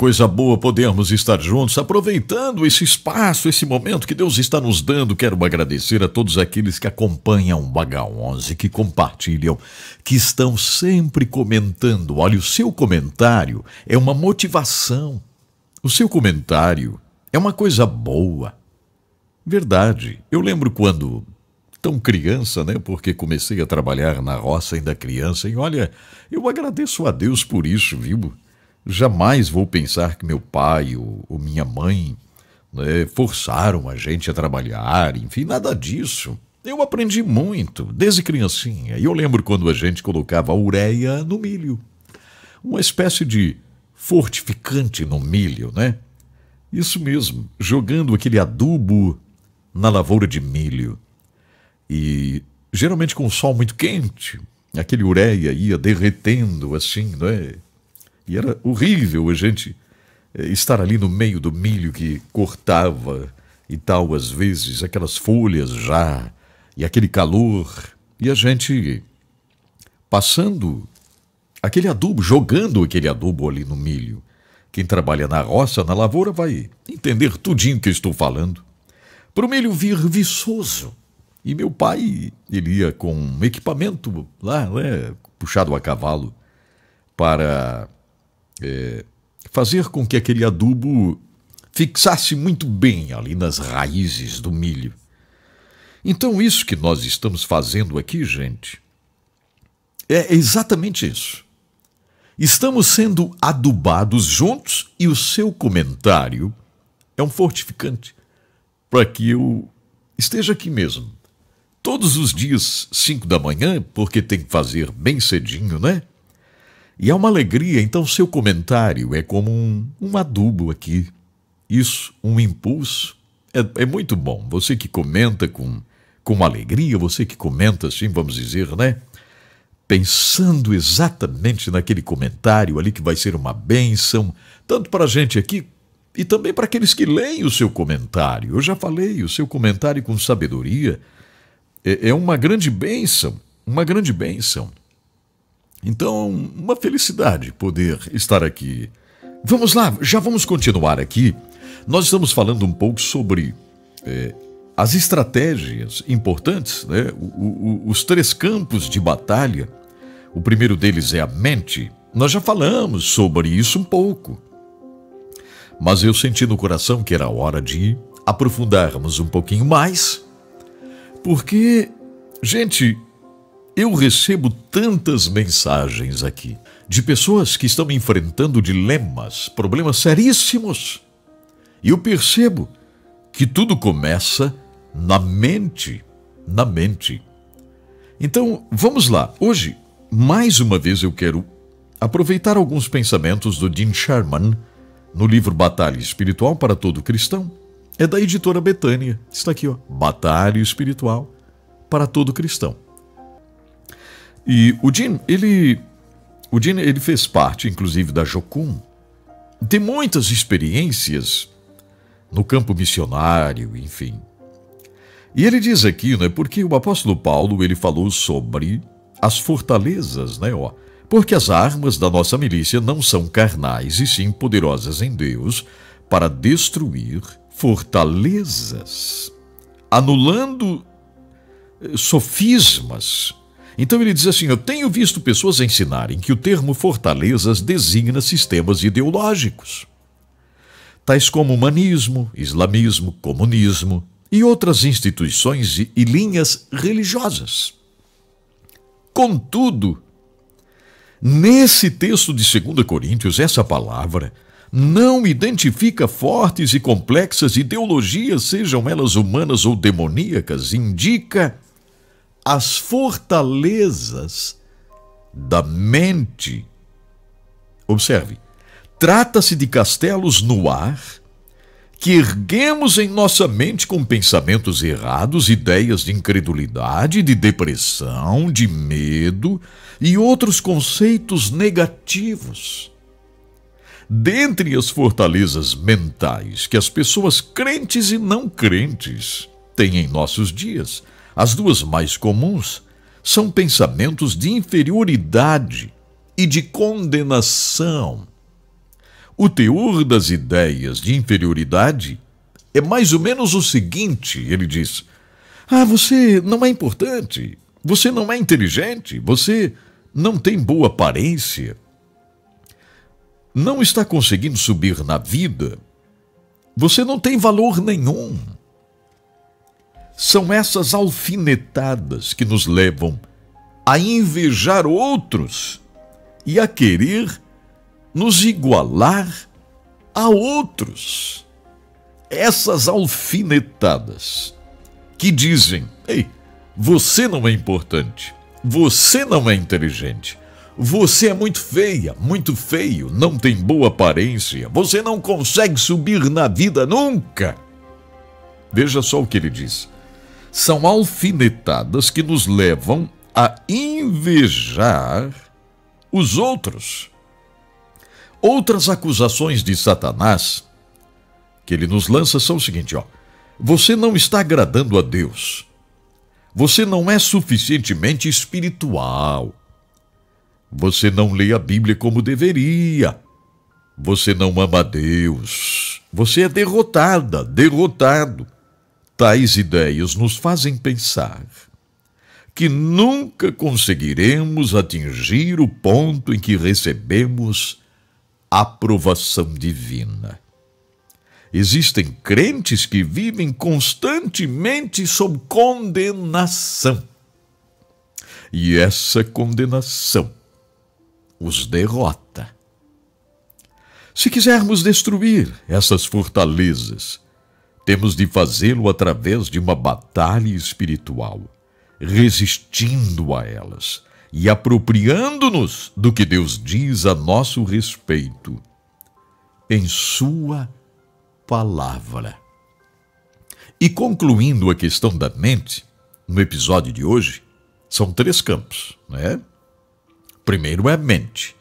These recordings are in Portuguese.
coisa boa podermos estar juntos, aproveitando esse espaço, esse momento que Deus está nos dando. Quero agradecer a todos aqueles que acompanham o H11, que compartilham, que estão sempre comentando. Olha, o seu comentário é uma motivação. O seu comentário é uma coisa boa. Verdade. Eu lembro quando, tão criança, né? Porque comecei a trabalhar na roça ainda criança. E olha, eu agradeço a Deus por isso, viu? Jamais vou pensar que meu pai ou minha mãe, né, forçaram a gente a trabalhar, enfim, nada disso. Eu aprendi muito, desde criancinha. E eu lembro quando a gente colocava ureia no milho. Uma espécie de fortificante no milho, né? Isso mesmo, jogando aquele adubo na lavoura de milho. E geralmente com o sol muito quente, aquele ureia ia derretendo assim, não é? E era horrível a gente estar ali no meio do milho que cortava e tal, às vezes, aquelas folhas já, e aquele calor, e a gente passando aquele adubo, jogando aquele adubo ali no milho. Quem trabalha na roça, na lavoura, vai entender tudinho que eu estou falando. Para o milho vir viçoso. E meu pai, ele ia com um equipamento lá, né, puxado a cavalo, para fazer com que aquele adubo fixasse muito bem ali nas raízes do milho. Então isso que nós estamos fazendo aqui, gente, é exatamente isso. Estamos sendo adubados juntos e o seu comentário é um fortificante para que eu esteja aqui mesmo. Todos os dias, 5 da manhã, porque tem que fazer bem cedinho, né? E é uma alegria, então seu comentário é como um adubo aqui. Isso, um impulso. É muito bom. Você que comenta com alegria, você que comenta assim, vamos dizer, né? Pensando exatamente naquele comentário ali que vai ser uma bênção, tanto para a gente aqui e também para aqueles que leem o seu comentário. Eu já falei, o seu comentário com sabedoria é uma grande bênção, uma grande bênção. Então, uma felicidade poder estar aqui. Vamos lá, já vamos continuar aqui. Nós estamos falando um pouco sobre as estratégias importantes, né? Os 3 campos de batalha. O primeiro deles é a mente. Nós já falamos sobre isso um pouco. Mas eu senti no coração que era hora de aprofundarmos um pouquinho mais. Porque, gente, eu recebo tantas mensagens aqui de pessoas que estão enfrentando dilemas, problemas seríssimos. E eu percebo que tudo começa na mente, na mente. Então, vamos lá. Hoje, mais uma vez eu quero aproveitar alguns pensamentos do Dean Sherman no livro Batalha Espiritual para Todo Cristão. É da editora Betânia. Está aqui, ó. Batalha Espiritual para Todo Cristão. E o Dean, ele fez parte, inclusive, da Jocum. Tem muitas experiências no campo missionário, enfim. E ele diz aqui, né, porque o apóstolo Paulo, ele falou sobre as fortalezas, né, ó. Porque as armas da nossa milícia não são carnais, e sim poderosas em Deus para destruir fortalezas, anulando sofismas. Então ele diz assim, eu tenho visto pessoas ensinarem que o termo fortalezas designa sistemas ideológicos, tais como humanismo, islamismo, comunismo e outras instituições e linhas religiosas. Contudo, nesse texto de 2 Coríntios, essa palavra não identifica fortes e complexas ideologias, sejam elas humanas ou demoníacas, indica as fortalezas da mente. Observe, trata-se de castelos no ar que erguemos em nossa mente com pensamentos errados, ideias de incredulidade, de depressão, de medo e outros conceitos negativos. Dentre as fortalezas mentais que as pessoas crentes e não crentes têm em nossos dias, as 2 mais comuns são pensamentos de inferioridade e de condenação. O teor das ideias de inferioridade é mais ou menos o seguinte, ele diz: ah, você não é importante, você não é inteligente, você não tem boa aparência, não está conseguindo subir na vida, você não tem valor nenhum. São essas alfinetadas que nos levam a invejar outros e a querer nos igualar a outros. Essas alfinetadas que dizem: ei, você não é importante, você não é inteligente, você é muito feia, muito feio, não tem boa aparência, você não consegue subir na vida nunca. Veja só o que ele diz. São alfinetadas que nos levam a invejar os outros. Outras acusações de Satanás que ele nos lança são o seguinte, ó: você não está agradando a Deus. Você não é suficientemente espiritual. Você não lê a Bíblia como deveria. Você não ama a Deus. Você é derrotada, derrotado. Tais ideias nos fazem pensar que nunca conseguiremos atingir o ponto em que recebemos aprovação divina. Existem crentes que vivem constantemente sob condenação. E essa condenação os derrota. Se quisermos destruir essas fortalezas, temos de fazê-lo através de uma batalha espiritual, resistindo a elas e apropriando-nos do que Deus diz a nosso respeito em sua palavra. E concluindo a questão da mente, no episódio de hoje, são 3 campos, né? Primeiro é a mente.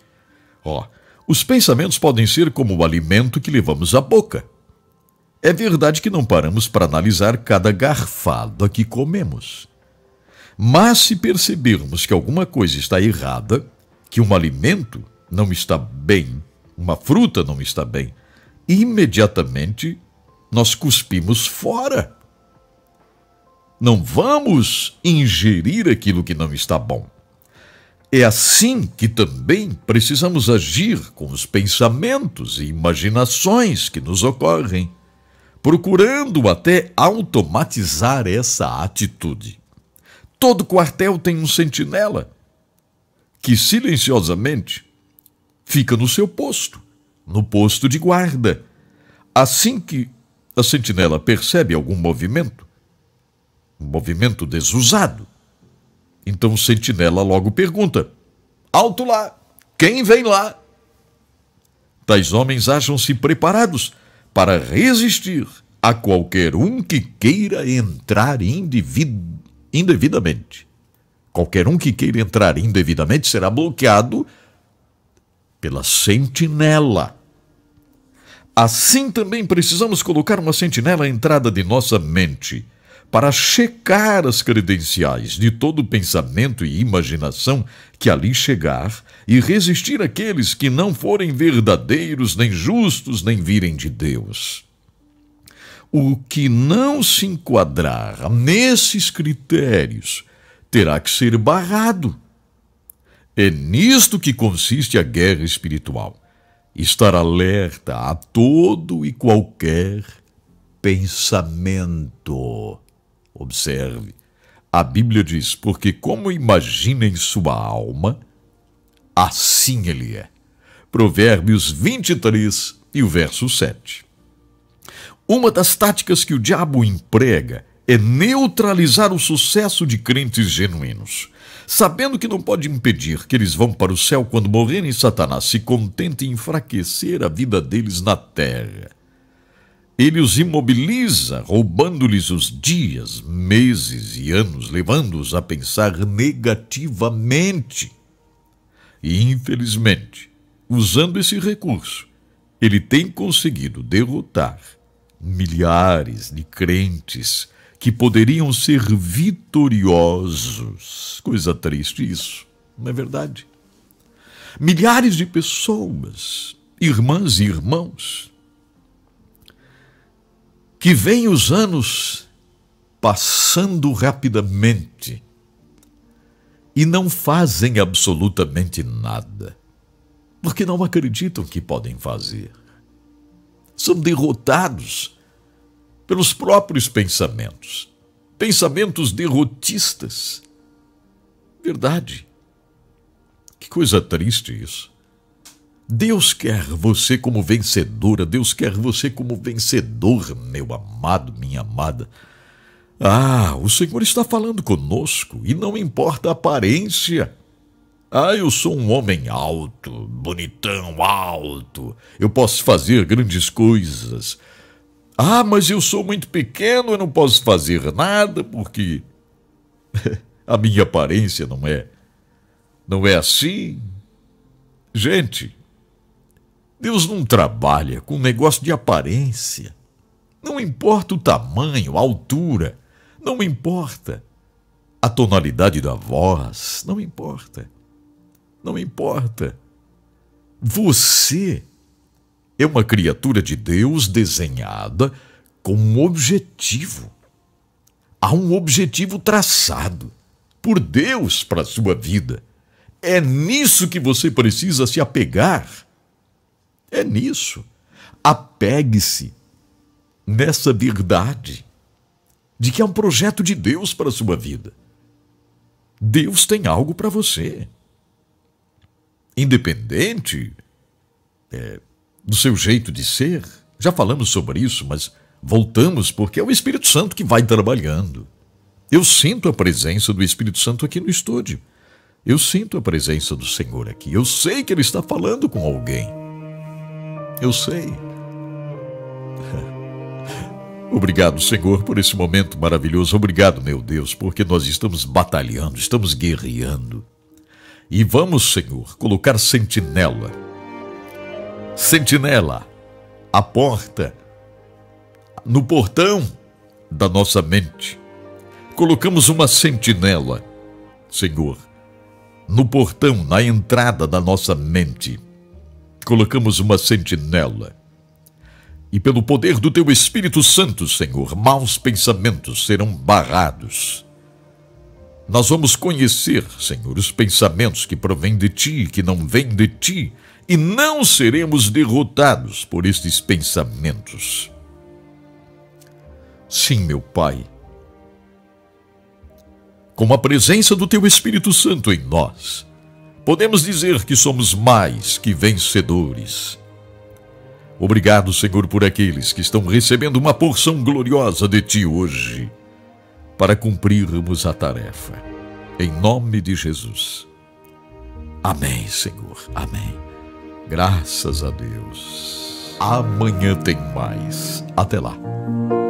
Os pensamentos podem ser como o alimento que levamos à boca. É verdade que não paramos para analisar cada garfada que comemos. Mas se percebermos que alguma coisa está errada, que um alimento não está bem, uma fruta não está bem, imediatamente nós cuspimos fora. Não vamos ingerir aquilo que não está bom. É assim que também precisamos agir com os pensamentos e imaginações que nos ocorrem, procurando até automatizar essa atitude. Todo quartel tem um sentinela que silenciosamente fica no seu posto, no posto de guarda. Assim que a sentinela percebe algum movimento, um movimento desusado, então o sentinela logo pergunta: alto lá, quem vem lá? Tais homens acham-se preparados para resistir a qualquer um que queira entrar indevidamente. Qualquer um que queira entrar indevidamente será bloqueado pela sentinela. Assim também precisamos colocar uma sentinela à entrada de nossa mente para checar as credenciais de todo pensamento e imaginação que ali chegar e resistir àqueles que não forem verdadeiros, nem justos, nem virem de Deus. O que não se enquadrar nesses critérios terá que ser barrado. É nisto que consiste a guerra espiritual. Estar alerta a todo e qualquer pensamento. Observe, a Bíblia diz: porque como imagina em sua alma, assim ele é. Provérbios 23 e o verso 7. Uma das táticas que o diabo emprega é neutralizar o sucesso de crentes genuínos. Sabendo que não pode impedir que eles vão para o céu quando morrerem, Satanás se contenta em enfraquecer a vida deles na terra. Ele os imobiliza, roubando-lhes os dias, meses e anos, levando-os a pensar negativamente. E, infelizmente, usando esse recurso, ele tem conseguido derrotar milhares de crentes que poderiam ser vitoriosos. Coisa triste isso, não é verdade? Milhares de pessoas irmãs e irmãos, que veem os anos passando rapidamente e não fazem absolutamente nada, porque não acreditam que podem fazer. São derrotados pelos próprios pensamentos, pensamentos derrotistas. Verdade. Que coisa triste isso. Deus quer você como vencedora, Deus quer você como vencedor, meu amado, minha amada. Ah, o Senhor está falando conosco e não importa a aparência. Ah, eu sou um homem alto, bonitão, alto, eu posso fazer grandes coisas. Ah, mas eu sou muito pequeno, eu não posso fazer nada porque a minha aparência não é assim. Gente, Deus não trabalha com negócio de aparência. Não importa o tamanho, a altura, não importa a tonalidade da voz, não importa. Não importa. Você é uma criatura de Deus desenhada com um objetivo. Há um objetivo traçado por Deus para a sua vida. É nisso que você precisa se apegar. É nisso. Apegue-se nessa verdade de que é um projeto de Deus para a sua vida. Deus tem algo para você. Independente do seu jeito de ser. Já falamos sobre isso, mas voltamos porque é o Espírito Santo que vai trabalhando. Eu sinto a presença do Espírito Santo aqui no estúdio. Eu sinto a presença do Senhor aqui. Eu sei que Ele está falando com alguém. Eu sei. Obrigado, Senhor, por esse momento maravilhoso. Obrigado, meu Deus, porque nós estamos batalhando, estamos guerreando. E vamos, Senhor, colocar sentinela. Sentinela, a porta, no portão da nossa mente. Colocamos uma sentinela, Senhor, no portão, na entrada da nossa mente. Colocamos uma sentinela. E pelo poder do Teu Espírito Santo, Senhor, maus pensamentos serão barrados. Nós vamos conhecer, Senhor, os pensamentos que provêm de Ti, que não vêm de Ti, e não seremos derrotados por estes pensamentos. Sim, meu Pai, com a presença do Teu Espírito Santo em nós, podemos dizer que somos mais que vencedores. Obrigado, Senhor, por aqueles que estão recebendo uma porção gloriosa de Ti hoje, para cumprirmos a tarefa. Em nome de Jesus. Amém, Senhor. Amém. Graças a Deus. Amanhã tem mais. Até lá.